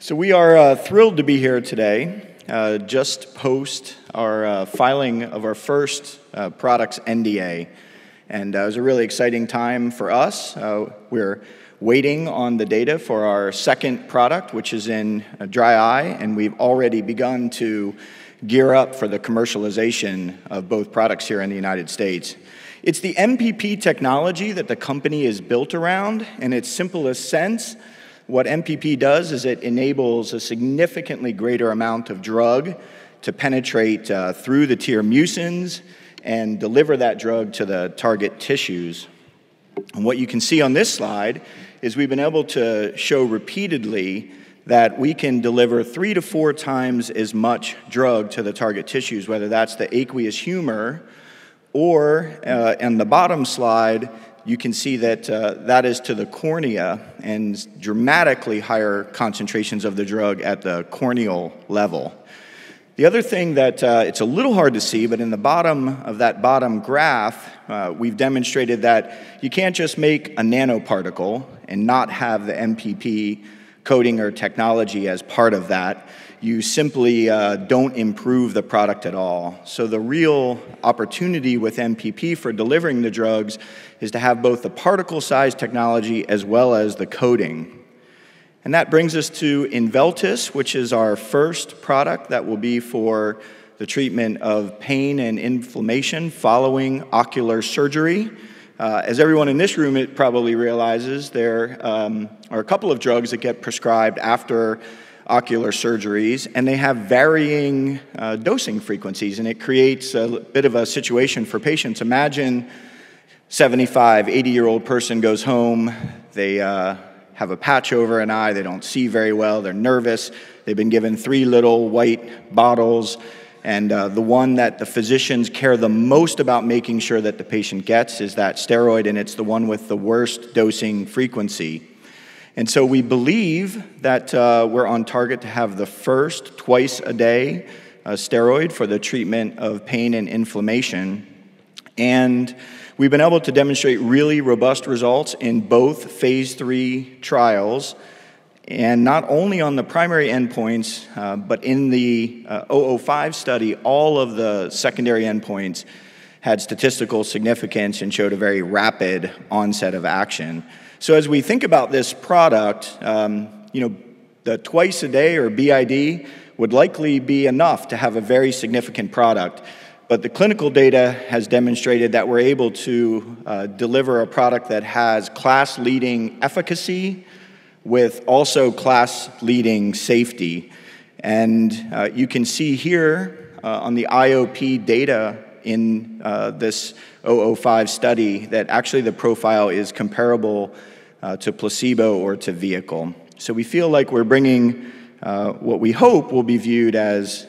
So we are thrilled to be here today, just post our filing of our first product's NDA. And it was a really exciting time for us. We're waiting on the data for our second product, which is in dry eye, and we've already begun to gear up for the commercialization of both products here in the United States. It's the MPP technology that the company is built around. In its simplest sense, what MPP does is it enables a significantly greater amount of drug to penetrate through the tear mucins and deliver that drug to the target tissues. And what you can see on this slide is we've been able to show repeatedly that we can deliver 3 to 4 times as much drug to the target tissues, whether that's the aqueous humor or in the bottom slide, you can see that that is to the cornea and dramatically higher concentrations of the drug at the corneal level. The other thing that it's a little hard to see, but in the bottom of that bottom graph, we've demonstrated that you can't just make a nanoparticle and not have the MPP coating or technology as part of that. You simply don't improve the product at all. So the real opportunity with MPP for delivering the drugs is to have both the particle size technology as well as the coating. And that brings us to Inveltys, which is our first product that will be for the treatment of pain and inflammation following ocular surgery. As everyone in this room probably realizes, there are a couple of drugs that get prescribed after ocular surgeries, and they have varying dosing frequencies, and it creates a bit of a situation for patients. Imagine 75, 80-year-old person goes home, they have a patch over an eye, they don't see very well, they're nervous, they've been given 3 little white bottles, and the one that the physicians care the most about making sure that the patient gets is that steroid, and it's the one with the worst dosing frequency. And so we believe that we're on target to have the first twice-a-day steroid for the treatment of pain and inflammation. And we've been able to demonstrate really robust results in both phase 3 trials, and not only on the primary endpoints, but in the 005 study, all of the secondary endpoints had statistical significance and showed a very rapid onset of action. So as we think about this product, the twice a day or BID would likely be enough to have a very significant product. But the clinical data has demonstrated that we're able to deliver a product that has class-leading efficacy with also class-leading safety. And you can see here on the IOP data in this 005 study that actually the profile is comparable to placebo or to vehicle. So we feel like we're bringing what we hope will be viewed as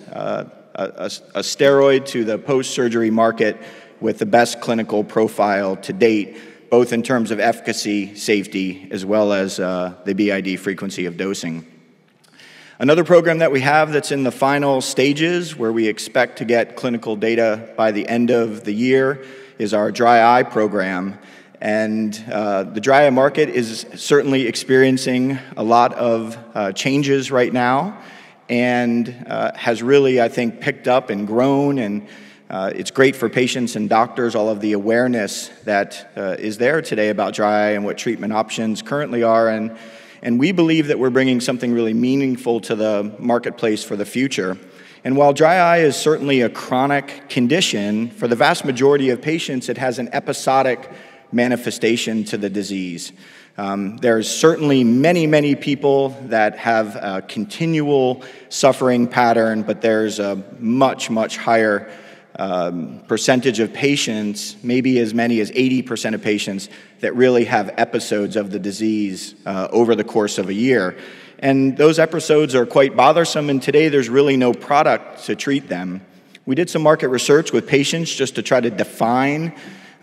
a steroid to the post-surgery market with the best clinical profile to date, both in terms of efficacy, safety, as well as the BID frequency of dosing. Another program that we have that's in the final stages where we expect to get clinical data by the end of the year is our dry eye program. And the dry eye market is certainly experiencing a lot of changes right now and has really, I think, picked up and grown. And it's great for patients and doctors, all of the awareness that is there today about dry eye and what treatment options currently are. And we believe that we're bringing something really meaningful to the marketplace for the future. And while dry eye is certainly a chronic condition, for the vast majority of patients, it has an episodic manifestation to the disease. There's certainly many people that have a continual suffering pattern, but there's a much higher percentage of patients, maybe as many as 80% of patients, that really have episodes of the disease over the course of a year. And those episodes are quite bothersome, and today there's really no product to treat them. We did some market research with patients just to try to define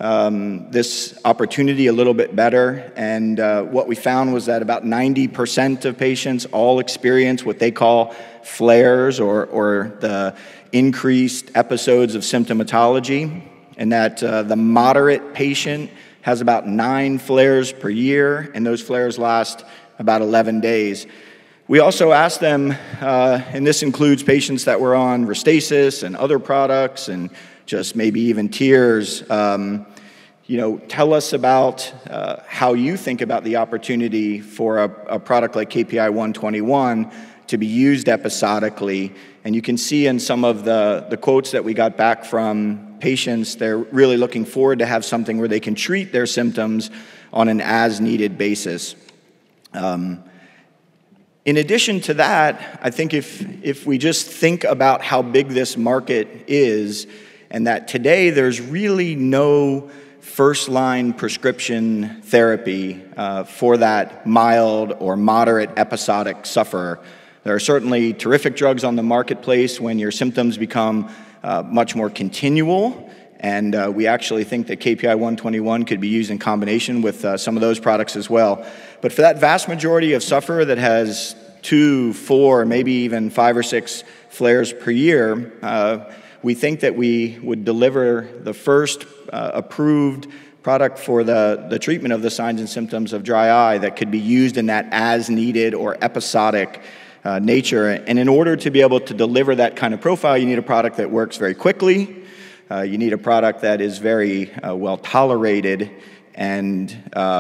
this opportunity a little bit better, and what we found was that about 90% of patients all experience what they call flares or the increased episodes of symptomatology, and that the moderate patient has about 9 flares per year, and those flares last about 11 days. We also asked them, and this includes patients that were on Restasis and other products and just maybe even tears, tell us about how you think about the opportunity for a product like KPI 121 to be used episodically. And you can see in some of the quotes that we got back from patients, they're really looking forward to have something where they can treat their symptoms on an as-needed basis. In addition to that, I think if we just think about how big this market is, and that today there's really no first-line prescription therapy for that mild or moderate episodic sufferer. There are certainly terrific drugs on the marketplace when your symptoms become much more continual, and we actually think that KPI 121 could be used in combination with some of those products as well. But for that vast majority of sufferer that has 2, 4, maybe even 5 or 6 flares per year, we think that we would deliver the first approved product for the treatment of the signs and symptoms of dry eye that could be used in that as-needed or episodic nature. And in order to be able to deliver that kind of profile, you need a product that works very quickly. You need a product that is very well tolerated, and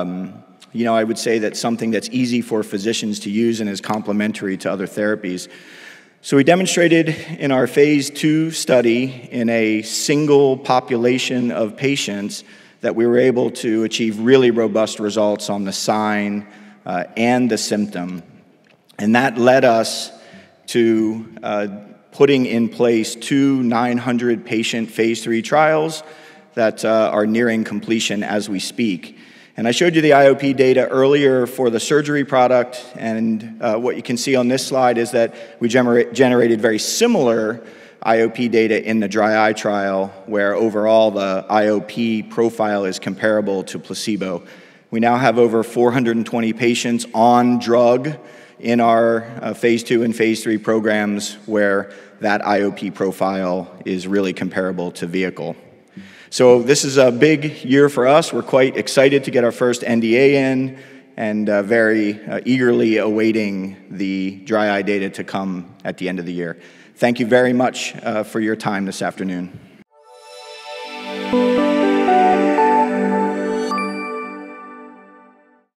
I would say that's something that's easy for physicians to use and is complementary to other therapies. So we demonstrated in our phase 2 study in a single population of patients that we were able to achieve really robust results on the sign and the symptom. And that led us to putting in place 2 900-patient phase 3 trials that are nearing completion as we speak. And I showed you the IOP data earlier for the surgery product, and what you can see on this slide is that we generated very similar IOP data in the dry eye trial, where overall the IOP profile is comparable to placebo. We now have over 420 patients on drug in our phase 2 and phase 3 programs where that IOP profile is really comparable to vehicle. So this is a big year for us. We're quite excited to get our first NDA in and very eagerly awaiting the dry eye data to come at the end of the year. Thank you very much for your time this afternoon.